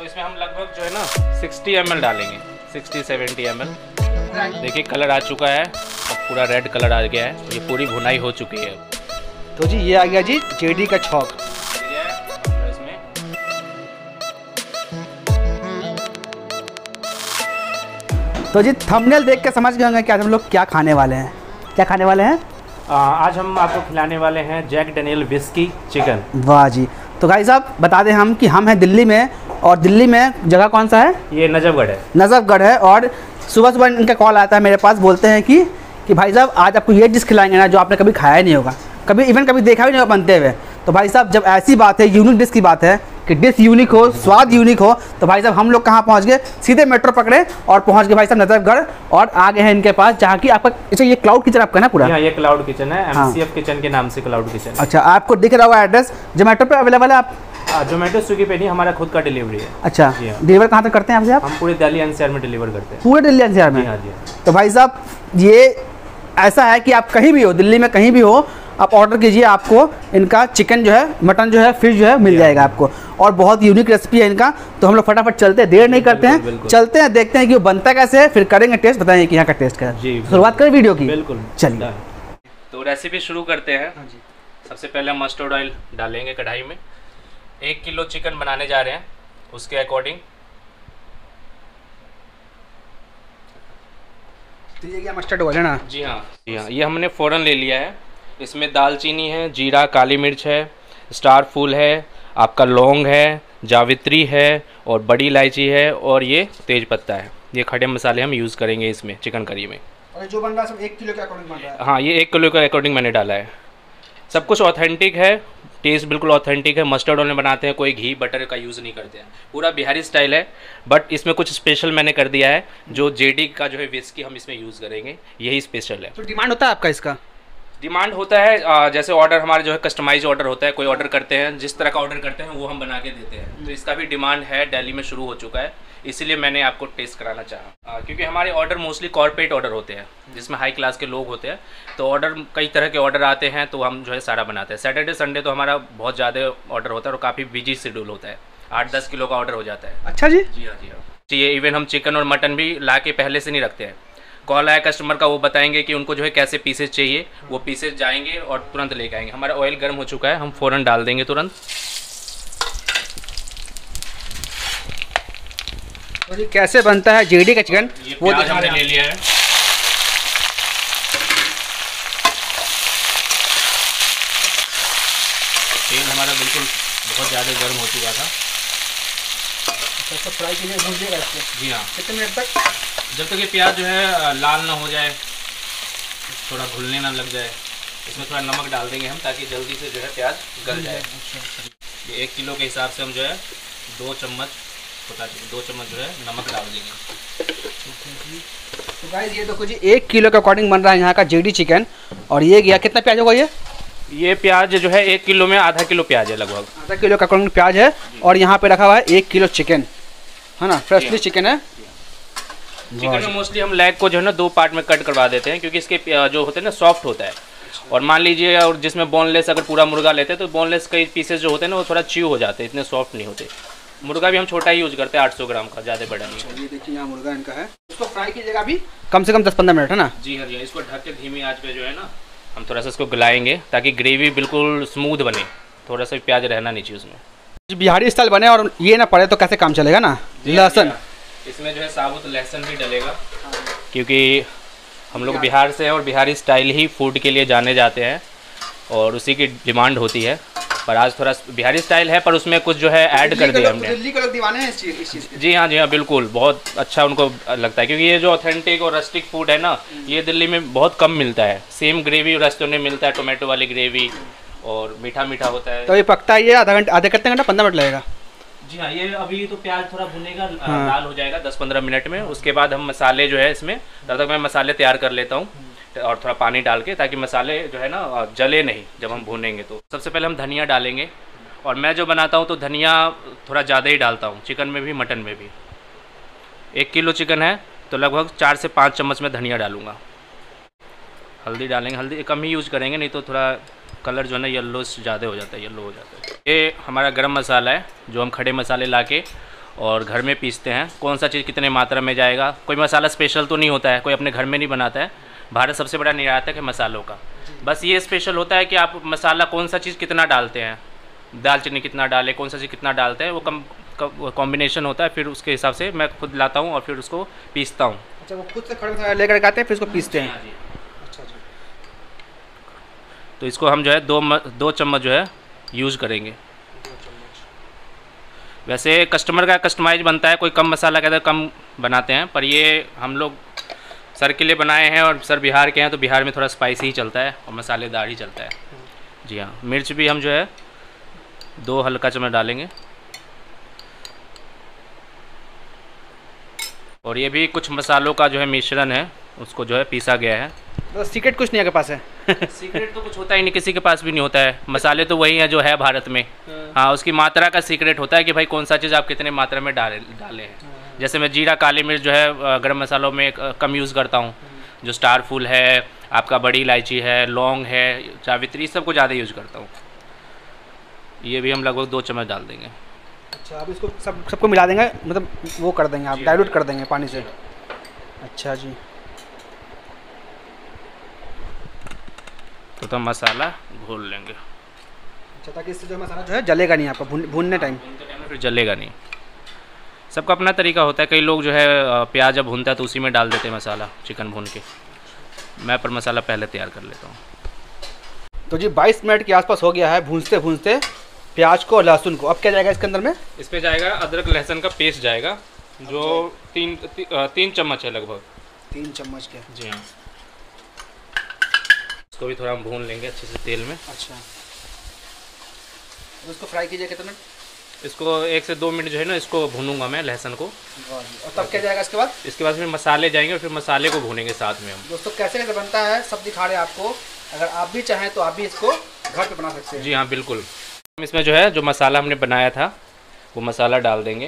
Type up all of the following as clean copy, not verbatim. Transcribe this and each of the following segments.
इसमें हम लगभग जो है ना 60 ml डालेंगे, 60-70 ml। देखिए कलर आ चुका है, अब पूरा रेड कलर आ गया है, ये पूरी भुनाई हो चुकी है। तो जी ये आ गया जी जेडी का छौंक। इसमें तो जी थंबनेल देख के समझ गए होंगे कि आज हम लोग क्या खाने वाले हैं। क्या खाने वाले हैं? आज हम आपको खिलाने वाले हैं जैक डैनियल विस्की चिकन। वाह जी। तो गाइस साहब बता दें हम कि हम हैं दिल्ली में, और दिल्ली में जगह कौन सा है? ये नजफगढ़ है। नजफगढ़ है। और सुबह सुबह इनका कॉल आता है मेरे पास, बोलते हैं कि भाई साहब आज आपको ये डिश खिलाएंगे ना जो आपने कभी खाया ही नहीं होगा, कभी देखा भी नहीं होगा बनते हुए। तो भाई साहब जब ऐसी बात है, यूनिक डिश की बात है कि डिश यूनिक हो, स्वाद यूनिक हो, तो भाई साहब हम लोग कहाँ पहुँच गए? सीधे मेट्रो पकड़े और पहुँच गए भाई साहब नजफगढ़, और आ गए हैं इनके पास जहाँ की आपका अच्छा ये क्लाउड किचन आपका ना पूरा? ये क्लाउड किचन है, MCF किचन के नाम से क्लाउड किचन। अच्छा, आपको दिख रहा होगा एड्रेस, जोमेटो पे अवेलेबल है? आप जोमेटो स्विगी पे नहीं, हमारा खुद का डिलीवरी है। अच्छा, डिलीवर कहाँ तक करते हैं आपसे? आप हम पूरे दिल्ली NCR में डिलीवर करते हैं। पूरे दिल्ली NCR में? हाँ जी। तो भाई साहब ये ऐसा है कि आप कहीं भी हो, दिल्ली में कहीं भी हो, आप ऑर्डर कीजिए, आपको इनका चिकन जो है, मटन जो है, फिश जो है मिल जाएगा आपको। और बहुत यूनिक रेसिपी है इनका। तो हम लोग फटाफट चलते हैं, देर नहीं करते हैं, चलते हैं, देखते हैं कि वो बनता कैसे है, फिर करेंगे टेस्ट, बताएंगे कि यहाँ का टेस्ट क्या है। शुरुआत करें वीडियो की? बिल्कुल, चलिए तो रेसिपी शुरू करते हैं। सबसे पहले मस्टर्ड ऑयल डालेंगे कढ़ाई में। 1 किलो चिकन बनाने जा रहे हैं, उसके अकॉर्डिंग। तो ये क्या मस्टर्ड ऑयल है ना? जी हाँ, ये हमने फ़ौरन ले लिया है। इसमें दालचीनी है, जीरा, काली मिर्च है, स्टार फूल है, आपका लौंग है, जावित्री है, और बड़ी इलायची है, और ये तेज पत्ता है। ये खड़े मसाले हम यूज़ करेंगे इसमें चिकन करी में। और जो बन रहा है सब 1 किलो के अकॉर्डिंग बन रहा है? हाँ, ये 1 किलो के अकॉर्डिंग मैंने डाला है। सब कुछ ऑथेंटिक है, टेस्ट बिल्कुल ऑथेंटिक है। मस्टर्ड ऑयल में बनाते हैं, कोई घी बटर का यूज़ नहीं करते हैं, पूरा बिहारी स्टाइल है। बट इसमें कुछ स्पेशल मैंने कर दिया है, जो जेडी का जो है विस्की हम इसमें यूज़ करेंगे, यही स्पेशल है। तो डिमांड होता है आपका इसका? डिमांड होता है, जैसे ऑर्डर हमारे जो है कस्टमाइज ऑर्डर होता है, कोई ऑर्डर करते हैं, जिस तरह का ऑर्डर करते हैं वो हम बना के देते हैं। तो इसका भी डिमांड है, दिल्ली में शुरू हो चुका है, इसीलिए मैंने आपको टेस्ट कराना चाहा। क्योंकि हमारे ऑर्डर मोस्टली कॉर्पोरेट ऑर्डर होते हैं, जिसमें हाई क्लास के लोग होते हैं। तो ऑर्डर कई तरह के ऑर्डर आते हैं, तो हम जो है सारा बनाते हैं। सैटरडे संडे तो हमारा बहुत ज़्यादा ऑर्डर होता है और काफ़ी बिजी शेड्यूल होता है, 8-10 किलो का ऑर्डर हो जाता है। अच्छा जी। जी हाँ, जी हाँ। ये इवन हम चिकन और मटन भी ला के पहले से नहीं रखते हैं। कॉल आया कस्टमर का, वो बताएंगे कि उनको जो है कैसे पीसेज चाहिए, वो पीसेज जाएंगे और तुरंत लेके आएंगे। हमारा ऑयल गर्म हो चुका है, हम फ़ौरन डाल देंगे तुरंत। तो ये कैसे बनता है जेडी का चिकन वो हमने ले लिया है। तेल हमारा बिल्कुल बहुत ज़्यादा गर्म हो चुका था। तो फ्राई के लिए भूनिएगा इसको? जी हाँ। कितने मिनट तक? जब तक ये प्याज जो है लाल ना हो जाए, थोड़ा घुलने ना लग जाए। इसमें थोड़ा नमक डाल देंगे हम, ताकि जल्दी से जो है प्याज गल जाए। ये 1 किलो के हिसाब से हम जो है 2 चम्मच जो है नमक डाल देंगे। तो गाइस ये देखो जी 1 किलो के अकॉर्डिंग बन रहा है यहाँ का जेडी चिकन। और ये गया कितना प्याज होगा? ये प्याज जो है 1 किलो में आधा किलो प्याज है, लगभग आधा किलो का अकॉर्डिंग प्याज है। और यहाँ पे रखा हुआ है 1 किलो चिकन, है ना? फ्रेशली चिकन है। चिकन में मोस्टली हम लेग को जो है ना 2 पार्ट में कट करवा देते हैं, क्योंकि इसके जो होते हैं ना सॉफ्ट होता है। और मान लीजिए और जिसमें बोनलेस अगर पूरा मुर्गा लेते हैं, तो बोनलेस कई पीसेस जो होते हैं ना वो थोड़ा च्यू हो जाते हैं, इतने सॉफ्ट नहीं होते। मुर्गा भी हम छोटा ही यूज़ करते हैं, 800 ग्राम का, ज़्यादा बड़ा नहीं। ये देखिए यहाँ मुर्गा इनका है। इसको फ्राई कीजिएगा अभी कम से कम 10-15 मिनट, है ना? जी हाँ, जी हाँ। इसको ढक के धीमी आंच पे जो है ना हम थोड़ा सा इसको गलाएंगे, ताकि ग्रेवी बिल्कुल स्मूथ बने, थोड़ा सा प्याज रहना नहीं चाहिए उसमें। बिहारी स्टाइल बने और ये ना पड़े तो कैसे काम चलेगा ना? लहसुन इसमें जो है साबुत लहसुन भी डलेगा, क्योंकि हम लोग बिहार से हैं और बिहारी स्टाइल ही फूड के लिए जाने जाते हैं और उसी की डिमांड होती है। पर आज थोड़ा बिहारी स्टाइल है, पर उसमें कुछ जो है ऐड कर दिया हमने। दिल्ली के लोग दीवाने हैं इस चीज़ के। जी हाँ, जी हाँ, बिल्कुल बहुत अच्छा उनको लगता है, क्योंकि ये जो ऑथेंटिक और रस्टिक फूड है ना, ये दिल्ली में बहुत कम मिलता है। सेम ग्रेवी रेस्टोरेंट में मिलता है, टोमेटो वाली ग्रेवी, और मीठा मीठा होता है। तो ये पकता है, ये आधे कितने घंटा 15 मिनट लगेगा? जी हाँ, ये अभी तो प्याज थोड़ा भुनेगा, लाल हो जाएगा 10-15 मिनट में। उसके बाद हम मसाले जो है इसमें, तब तक मैं मसाले तैयार कर लेता हूँ और थोड़ा पानी डाल के, ताकि मसाले जो है ना जले नहीं जब हम भूनेंगे। तो सबसे पहले हम धनिया डालेंगे, और मैं जो बनाता हूँ तो धनिया थोड़ा ज़्यादा ही डालता हूँ, चिकन में भी मटन में भी। 1 किलो चिकन है तो लगभग 4 से 5 चम्मच में धनिया डालूँगा। हल्दी डालेंगे, हल्दी कम ही यूज़ करेंगे, नहीं तो थोड़ा कलर जो है ना येलो ज़्यादा हो जाता है, येलो हो जाता है। ये हमारा गरम मसाला है, जो हम खड़े मसाले लाके और घर में पीसते हैं कौन सा चीज़ कितने मात्रा में जाएगा। कोई मसाला स्पेशल तो नहीं होता है, कोई अपने घर में नहीं बनाता है। भारत सबसे बड़ा निर्यातक है मसालों का। बस ये स्पेशल होता है कि आप मसाला कौन सा चीज़ कितना डालते हैं, दालचीनी कितना डालें, कौन सा चीज़ कितना डालते हैं, वो कॉम्बिनेशन होता है। फिर उसके हिसाब से मैं खुद लाता हूँ और फिर उसको पीसता हूँ। अच्छा, वो खुद से खड़े मसाला लेकर आते हैं फिर उसको पीसते हैं। अच्छा जी। तो इसको हम जो है 2 चम्मच जो है यूज़ करेंगे। वैसे कस्टमर का कस्टमाइज बनता है, कोई कम मसाला कहता है कम बनाते हैं, पर ये हम लोग सर के लिए बनाए हैं और सर बिहार के हैं तो बिहार में थोड़ा स्पाइसी ही चलता है और मसालेदार ही चलता है। जी हाँ, मिर्च भी हम जो है 2 हल्का चम्मच डालेंगे। और ये भी कुछ मसालों का जो है मिश्रण है, उसको जो है पीसा गया है। तो सीक्रेट कुछ नहीं आपके पास है? सीक्रेट तो कुछ होता ही नहीं, किसी के पास भी नहीं होता है। मसाले तो वही हैं जो है भारत में। हाँ, उसकी मात्रा का सीक्रेट होता है कि भाई कौन सा चीज़ आप कितने मात्रा में डाले हैं। जैसे मैं जीरा काली मिर्च जो है गरम मसालों में कम यूज़ करता हूँ। जो स्टार फूल है, आपका बड़ी इलायची है, लौंग है, जावित्री, सबको ज़्यादा यूज़ करता हूँ। ये भी हम लगभग 2 चम्मच डाल देंगे। अच्छा, अब इसको सबको मिला देंगे, मतलब वो कर देंगे आप, डाइल्यूट कर देंगे पानी से। अच्छा जी। तो मसाला घोल लेंगे। अच्छा, ताकि इससे जो मसाला जो है जलेगा नहीं आपका भूनने टाइम फिर जलेगा नहीं। सबका अपना तरीका होता है। कई लोग जो है प्याज जब भूनता है तो उसी में डाल देते हैं मसाला, चिकन भून के। मैं पर मसाला पहले तैयार कर लेता हूँ। तो जी 22 मिनट के आसपास हो गया है भूनते भूनते प्याज को और लहसुन को। अब क्या जाएगा इसके अंदर में? इस पे जाएगा अदरक लहसुन का पेस्ट जाएगा, जो 3 चम्मच है लगभग। 3 चम्मच के? जी हाँ। इसको भी थोड़ा हम भून लेंगे अच्छे से तेल में। अच्छा, तो इसको फ्राई कीजिए कितना मिनट? इसको 1 से 2 मिनट जो है ना, इसको भूनूंगा मैं लहसुन को। और तब क्या जाएगा इसके बाद? इसके बाद फिर मसाले जाएंगे और फिर मसाले को भूनेंगे साथ में हम। दोस्तों, कैसे कैसे बनता है सब दिखा रहे हैं आपको। अगर आप भी चाहें तो आप भी इसको घर पे बना सकते हैं। जी हाँ, बिल्कुल। हम इसमें जो है जो मसाला हमने बनाया था वो मसाला डाल देंगे।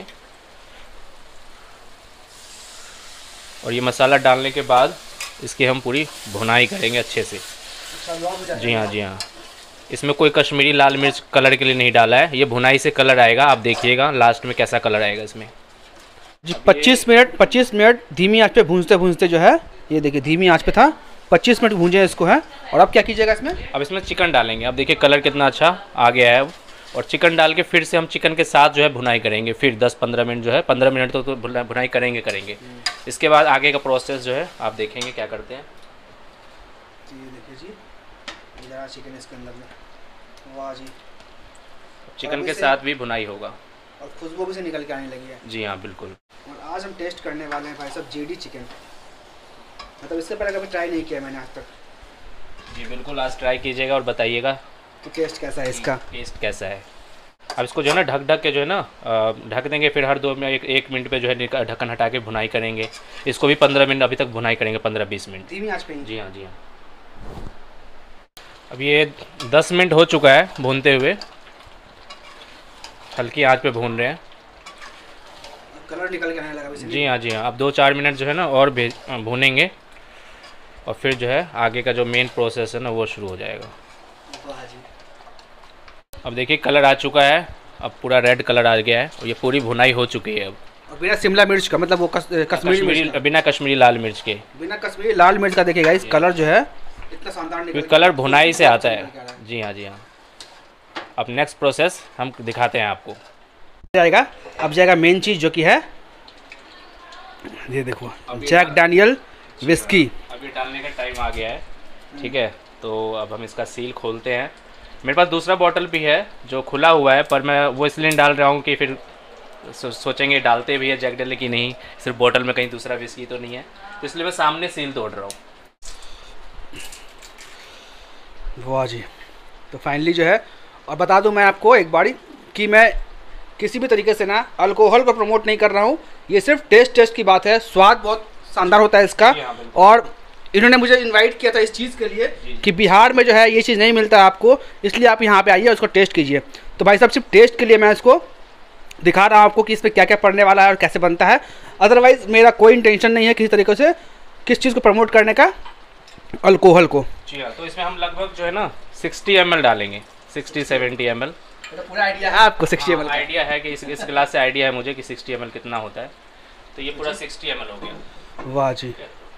और ये मसाला डालने के बाद इसकी हम पूरी भुनाई करेंगे अच्छे से। जी हाँ, जी हाँ। इसमें कोई कश्मीरी लाल मिर्च कलर के लिए नहीं डाला है, ये भुनाई से कलर आएगा। आप देखिएगा लास्ट में कैसा कलर आएगा इसमें। जी 25 मिनट धीमी आंच पे भूनते भूनते जो है, ये देखिए धीमी आंच पे था, 25 मिनट भूंजे इसको है। और अब क्या कीजिएगा इसमें? अब इसमें चिकन डालेंगे। अब देखिए कलर कितना अच्छा आ गया है अब। और चिकन डाल के फिर से हम चिकन के साथ जो है भुनाई करेंगे। फिर 10-15 मिनट जो है, 15 मिनट तो भुनाई करेंगे। इसके बाद आगे का प्रोसेस जो है आप देखेंगे क्या करते हैं। देखिए जी, चिकन इसके अंदर में, वाह जी। चिकन के साथ भी भुनाई होगा और खुशबू भी से निकल के आने लगी है। जी हाँ, बिल्कुल। और आज हम टेस्ट करने वाले हैं भाई साहब जेडी चिकन। मतलब इससे पहले कभी ट्राई नहीं किया मैंने आज तक। जी बिल्कुल, आज ट्राई कीजिएगा और बताइएगा तो टेस्ट कैसा है इसका। टेस्ट कैसा है। अब इसको जो है ना ढक के जो है ना ढक देंगे। फिर हर 1 मिनट पे जो है ढक्कन हटा के भुनाई करेंगे। इसको भी 15 मिनट अभी तक भुनाई करेंगे, 15-20 मिनट धीमी आंच पे। जी हाँ, जी हाँ। अब ये 10 मिनट हो चुका है भूनते हुए। हल्की आंच पे भून रहे हैं। कलर निकल के आने लगा। जी हाँ, जी हाँ। अब 2-4 मिनट जो है ना और भूनेंगे और फिर जो है आगे का जो मेन प्रोसेस है ना वो शुरू हो जाएगा। अब देखिए कलर आ चुका है, अब पूरा रेड कलर आ गया है और ये पूरी भुनाई हो चुकी है। अब और बिना शिमला मिर्च का, मतलब वो कश्मीरी बिना कश्मीरी लाल मिर्च के, बिना कश्मीरी लाल मिर्च का देखिएगा इस कलर जो है इतना शानदार निकल, कलर भुनाई से आता है। जी हाँ, जी हाँ। अब नेक्स्ट प्रोसेस हम दिखाते हैं आपको। जाएगा अब जाएगा मेन चीज़ जो कि है, ये देखो जैक डैनियल विस्की। अभी डालने का टाइम आ गया है। ठीक है, तो अब हम इसका सील खोलते हैं। मेरे पास दूसरा बॉटल भी है जो खुला हुआ है, पर मैं वो इसलिए डाल रहा हूँ कि फिर सोचेंगे डालते भी है जैक डैनियल की, नहीं सिर्फ बॉटल में कहीं दूसरा विस्की तो नहीं है, तो इसलिए मैं सामने सील तोड़ रहा हूँ। वाह जी। तो फाइनली जो है, और बता दूं मैं आपको एक बारी कि मैं किसी भी तरीके से ना अल्कोहल को प्रमोट नहीं कर रहा हूँ। ये सिर्फ टेस्ट की बात है। स्वाद बहुत शानदार होता है इसका। और इन्होंने मुझे इनवाइट किया था इस चीज़ के लिए कि बिहार में जो है ये चीज़ नहीं मिलता आपको, इसलिए आप यहाँ पे आइए और उसको टेस्ट कीजिए। तो भाई साहब सिर्फ टेस्ट के लिए मैं इसको दिखा रहा हूँ आपको कि इसमें क्या क्या पड़ने वाला है और कैसे बनता है। अदरवाइज़ मेरा कोई इंटेंशन नहीं है किसी तरीके से किस चीज़ को प्रमोट करने का, अल्कोहल को। जी हाँ, तो इसमें हम लगभग जो है ना 60 ml डालेंगे, 60-70 ml। तो पूरा आइडिया है आपको 60 ml का? आइडिया है कि इस गिलास से आइडिया है मुझे कि 60 ml कितना होता है। तो ये पूरा 60 ml हो गया। वाह जी,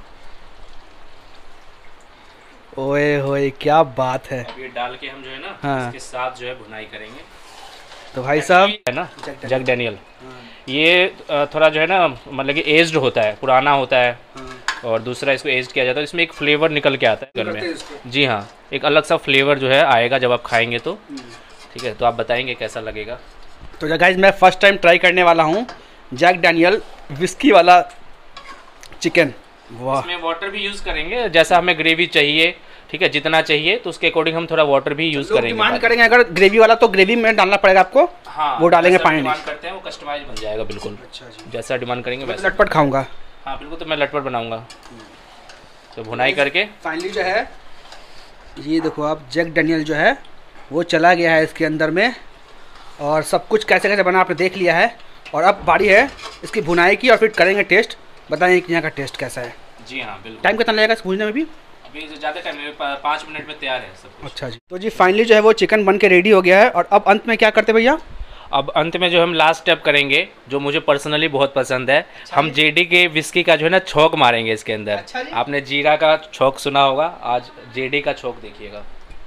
ओए होए क्या बात है। अब ये डाल के हम जो है ना हाँ। इसके साथ जो है भुनाई करेंगे। तो भाई साहब है ना जैक डैनियल, ये थोड़ा जो है ना मतलब कि एज्ड होता है, पुराना होता है, और दूसरा इसको एज्ड किया जाता है। इसमें एक फ्लेवर निकल के आता है घर में। जी हाँ, एक अलग सा फ्लेवर जो है आएगा जब आप खाएंगे तो। ठीक है, तो आप बताएंगे कैसा लगेगा। तो गाइस मैं फर्स्ट टाइम ट्राई करने वाला हूँ जैक डैनियल विस्की वाला चिकन। वाह। इसमें वाटर भी यूज़ करेंगे, जैसा हमें ग्रेवी चाहिए, ठीक है, जितना चाहिए तो उसके अकॉर्डिंग हम थोड़ा वाटर भी यूज़ करेंगे। डिमांड करेंगे अगर ग्रेवी वाला तो ग्रेवी में डालना पड़ेगा आपको। हाँ, वो डालेंगे पानी नहीं। डिमांड करते हैं वो कस्टमाइज बन जाएगा बिल्कुल। अच्छा जी, जैसा डिमांड करेंगे वैसा। लटपट खाऊंगा। हाँ बिल्कुल, तो मैं लटपट बनाऊंगा। तो भुनाई करके फाइनली जो है ये देखो आप, जैक डैनियल जो है वो चला गया है इसके अंदर में, और सब कुछ कैसे कैसे बना आपने देख लिया है। और अब बारी है इसकी भुनाई की, और फिर करेंगे टेस्ट, बताएंगे कि यहाँ का टेस्ट कैसा है। जी हाँ बिल्कुल। टाइम कितना लगेगा इस भूनने में भी? अभी ज़्यादा टाइम नहीं, 5 मिनट में तैयार है सब कुछ। अच्छा जी। तो जी फाइनली जो है वो चिकन बन के रेडी हो गया है, और अब अंत में क्या करते भैया? अब अंत में जो हम लास्ट स्टेप करेंगे, जो मुझे पर्सनली बहुत पसंद है, हम जेडी के विस्की का जो है ना छौंक मारेंगे इसके अंदर। अच्छा जी। आपने जीरा का छौंक सुना होगा, आज जेडी का छौंक देखिएगा।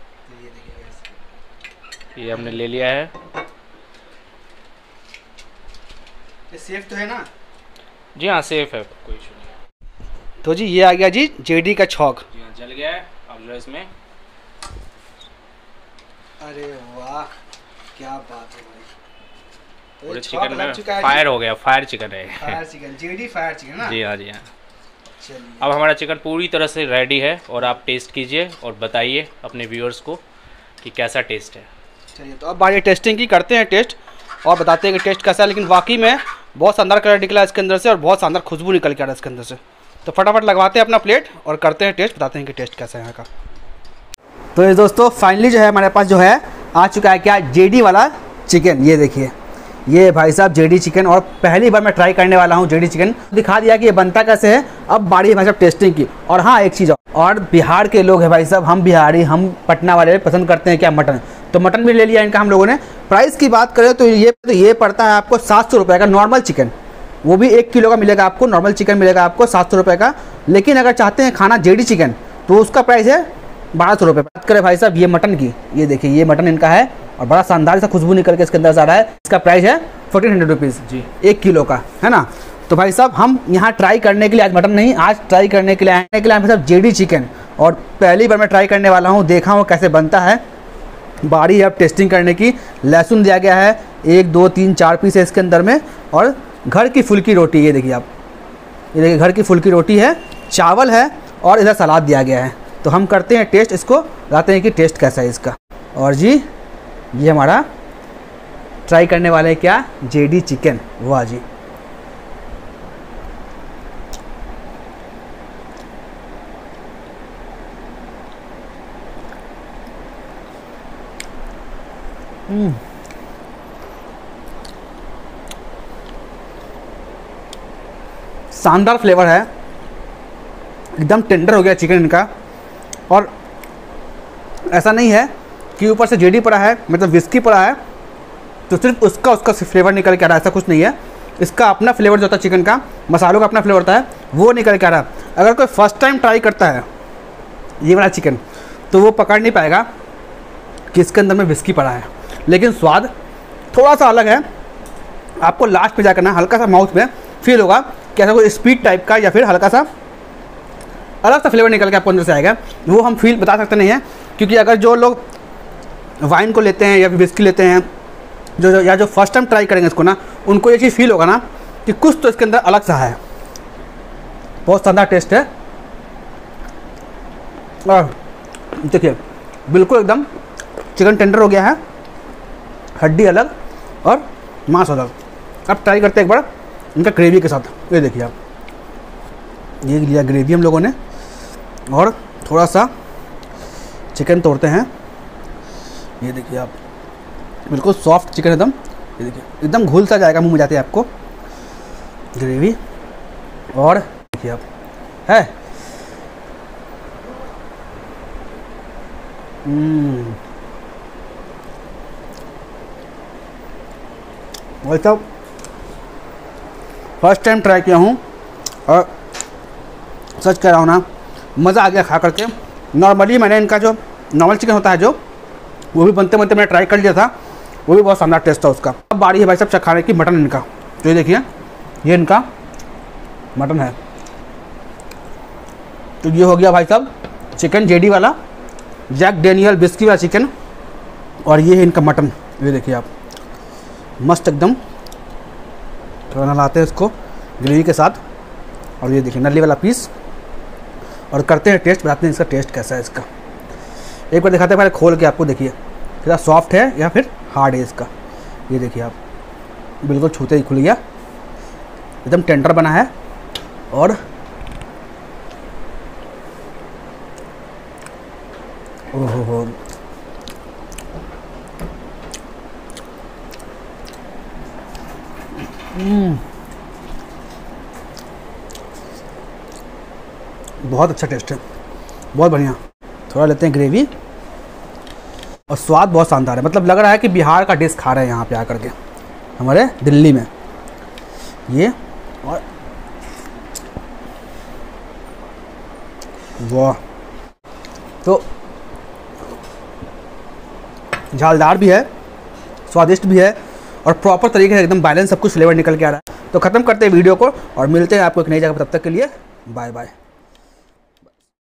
ये हमने ले लिया है। ये सेफ तो है ना? जी हाँ सेफ है, कोई इशू नहीं। तो जी ये आ गया जी जेडी का छौंक। जी हाँ जल गया है। अब जो है इसमें, अरे वाह क्या बात है भाई। तो पूरे ये छौंक चिकन लग में चुका है फायर हो गया, फायर चिकन है। Fire chicken, JD fire chicken ना? जी हाँ जी हाँ। चलिए अब हमारा चिकन पूरी तरह से रेडी है, और आप टेस्ट कीजिए और बताइए अपने व्यूअर्स को कि कैसा टेस्ट है। चलिए, तो अब बारी टेस्टिंग की, करते हैं टेस्ट और बताते हैं कि टेस्ट कैसा है। लेकिन वाकई में बहुत शानदार कलर निकला इसके अंदर से, और बहुत शानदार खुशबू निकल के आ रहा है इसके अंदर से। तो फटाफट लगवाते हैं अपना प्लेट और करते हैं टेस्ट, बताते हैं कि टेस्ट कैसा है यहाँ का। तो ये दोस्तों फाइनली जो है हमारे पास जो है आ चुका है क्या, जेडी वाला चिकन। ये देखिए, ये भाई साहब जेडी चिकन, और पहली बार मैं ट्राई करने वाला हूँ जेडी चिकन। दिखा दिया कि ये बनता कैसे है। अब बारी है भाई साहब टेस्टिंग की। और हाँ एक चीज़ और, बिहार के लोग हैं भाई साहब, हम बिहारी, हम पटना वाले पसंद करते हैं क्या, मटन। तो मटन भी ले लिया इनका हम लोगों ने। प्राइस की बात करें तो ये पड़ता है आपको 700 रुपये का नॉर्मल चिकन, वो भी 1 किलो का मिलेगा आपको। नॉर्मल चिकन मिलेगा आपको 700 रुपये का। लेकिन अगर चाहते हैं खाना जेडी चिकन तो उसका प्राइस है 1200 रुपये। बात करें भाई साहब ये मटन की, ये देखिए ये मटन इनका है, और बड़ा शानदार सा खुशबू निकल के इसके अंदर आ रहा है। इसका प्राइस है 1400 रुपीज़ जी, 1 किलो का, है ना। तो भाई साहब हम यहाँ ट्राई करने के लिए, आज मटन नहीं, आज ट्राई करने के लिए आने के लिए भाई साहब जेडी चिकन, और पहली बार मैं ट्राई करने वाला हूँ, देखा हूँ कैसे बनता है। बारी है अब टेस्टिंग करने की। लहसुन दिया गया है 1 2 3 4 पीस है इसके अंदर में, और घर की फुल्की रोटी, ये देखिए आप, ये देखिए घर की फुल्की रोटी है, चावल है, और इधर सलाद दिया गया है। तो हम करते हैं टेस्ट, इसको बताते हैं कि टेस्ट कैसा है इसका। और जी ये हमारा ट्राई करने वाले हैं क्या, जेडी चिकन। वाह जी, शानदार फ्लेवर है, एकदम टेंडर हो गया चिकन इनका। और ऐसा नहीं है कि ऊपर से जेडी पड़ा है, मतलब विस्की पड़ा है तो सिर्फ उसका फ्लेवर निकल के आ रहा है, ऐसा कुछ नहीं है। इसका अपना फ्लेवर जो होता है चिकन का, मसालों का अपना फ्लेवर होता है, वो निकल के आ रहा है। अगर कोई फर्स्ट टाइम ट्राई करता है ये वाला चिकन तो वो पकड़ नहीं पाएगा कि इसके अंदर में विस्की पड़ा है। लेकिन स्वाद थोड़ा सा अलग है, आपको लास्ट में जाकर ना हल्का सा माउथ में फील होगा कि ऐसा कोई स्पीड टाइप का, या फिर हल्का सा अलग सा फ्लेवर निकल के आपको अंदर से आएगा। वो हम फील बता सकते नहीं हैं, क्योंकि अगर जो लोग वाइन को लेते हैं या फिर विस्की लेते हैं, जो फर्स्ट टाइम ट्राई करेंगे इसको ना, उनको ये चीज़ फील होगा ना कि कुछ तो इसके अंदर अलग सा है। बहुत शानदार टेस्ट है, और देखिए बिल्कुल एकदम चिकन टेंडर हो गया है, हड्डी अलग और मांस अलग। अब ट्राई करते हैं एक बार इनका ग्रेवी के साथ। ये देखिए आप, ये लिया ग्रेवी हम लोगों ने, और थोड़ा सा चिकन तोड़ते हैं। ये देखिए आप, बिल्कुल सॉफ्ट चिकन एकदम, ये देखिए एकदम घुल सा जाएगा मुंह में जाते हैं आपको ग्रेवी। और देखिए आप है भाई साहब फर्स्ट टाइम ट्राई किया हूँ और सच कह रहा हूँ ना, मज़ा आ गया खा करके। नॉर्मली मैंने इनका जो नॉर्मल चिकन होता है जो, वो भी बनते बनते मैंने ट्राई कर लिया था, वो भी बहुत शानदार टेस्ट था उसका। अब बारी है भाई साहब चखाने की मटन इनका। तो ये देखिए, ये इनका मटन है। तो ये हो गया भाई साहब चिकन जेडी वाला, जैक डेनियल बिस्की वाला चिकन, और ये है इनका मटन। ये देखिए आप, मस्त एकदम। थोड़ा नलाते हैं इसको ग्रेवी के साथ, और ये देखिए नली वाला पीस, और करते हैं टेस्ट, बताते हैं इसका टेस्ट कैसा है इसका। एक बार दिखाते हैं पहले खोल के आपको, देखिए कितना सॉफ्ट है या फिर हार्ड है इसका। ये देखिए आप, बिल्कुल छूते ही खुल गया, एकदम टेंडर बना है। और ओहो, बहुत अच्छा टेस्ट है, बहुत बढ़िया। थोड़ा लेते हैं ग्रेवी, और स्वाद बहुत शानदार है। मतलब लग रहा है कि बिहार का डिश खा रहे हैं यहाँ पे आकर के, हमारे दिल्ली में ये। और वाह, तो झालदार भी है, स्वादिष्ट भी है, और प्रॉपर तरीके से एकदम बैलेंस सब कुछ फ्लेवर निकल के आ रहा है। तो ख़त्म करते हैं वीडियो को और मिलते हैं आपको एक नई जगह पर। तब तक के लिए बाय बाय।